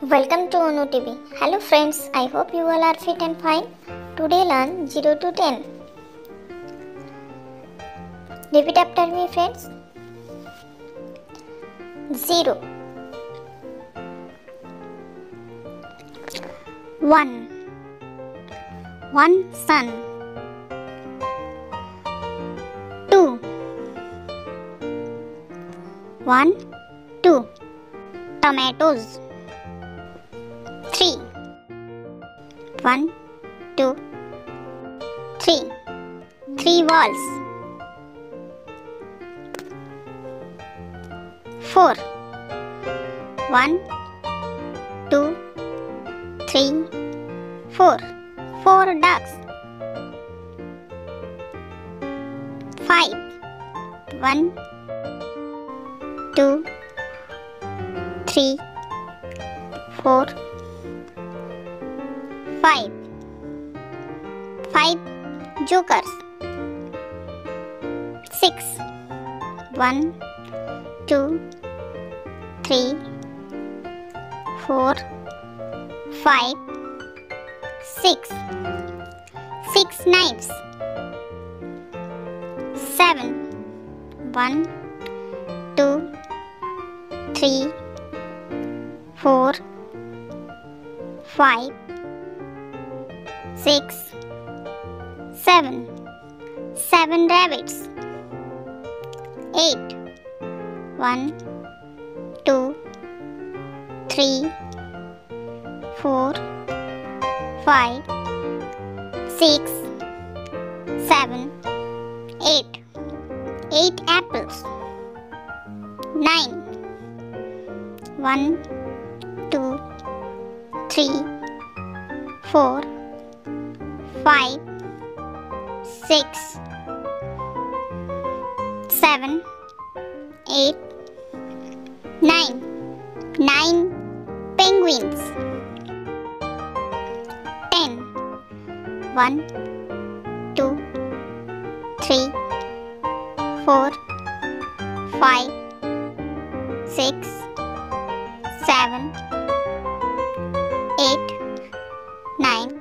Welcome to ONU TV. Hello friends, I hope you all are fit and fine. Today learn 0 to 10. Repeat after me friends. 0 1 sun 2 2 tomatoes 3 1 2 3 walls 4 1 2 3 4 ducks 5 1 2 3 4 5 jokers 6 1 2 3 4 5 6 knives 7 1 2 3 4 5 6 7 rabbits 8 1 2 3 4 5 6 7 8 apples 9 1 2 3 4 5 6 7 8 9 penguins 10 1 2 3 4 5 6 7 8 9